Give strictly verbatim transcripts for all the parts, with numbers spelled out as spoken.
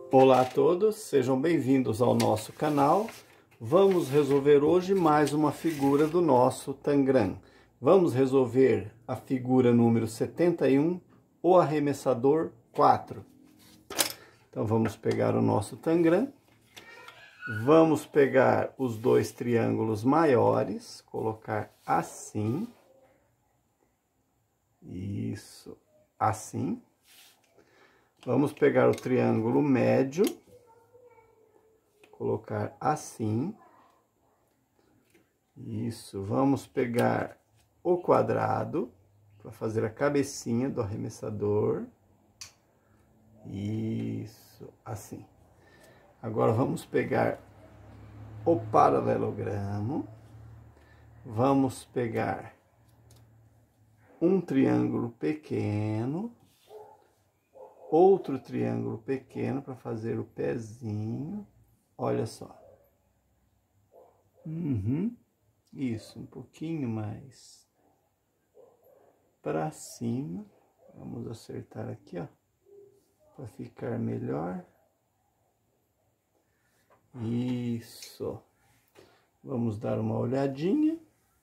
Olá a todos, sejam bem-vindos ao nosso canal. Vamos resolver hoje mais uma figura do nosso Tangram. Vamos resolver a figura número setenta e um, o arremessador quatro. Então vamos pegar o nosso Tangram. Vamos pegar os dois triângulos maiores, colocar assim. Isso, assim. Vamos pegar o triângulo médio, colocar assim. Isso, vamos pegar o quadrado para fazer a cabecinha do arremessador. Isso, assim. Agora vamos pegar o paralelogramo. Vamos pegar um triângulo pequeno. Outro triângulo pequeno para fazer o pezinho. Olha só. Uhum. Isso, um pouquinho mais para cima. Vamos acertar aqui, ó, para ficar melhor. Isso. Vamos dar uma olhadinha.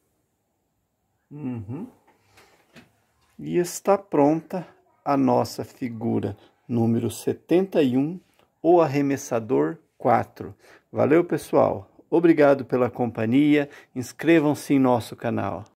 Uhum. E está pronta a nossa figura número setenta e um, o arremessador quatro. Valeu, pessoal. Obrigado pela companhia. Inscrevam-se em nosso canal.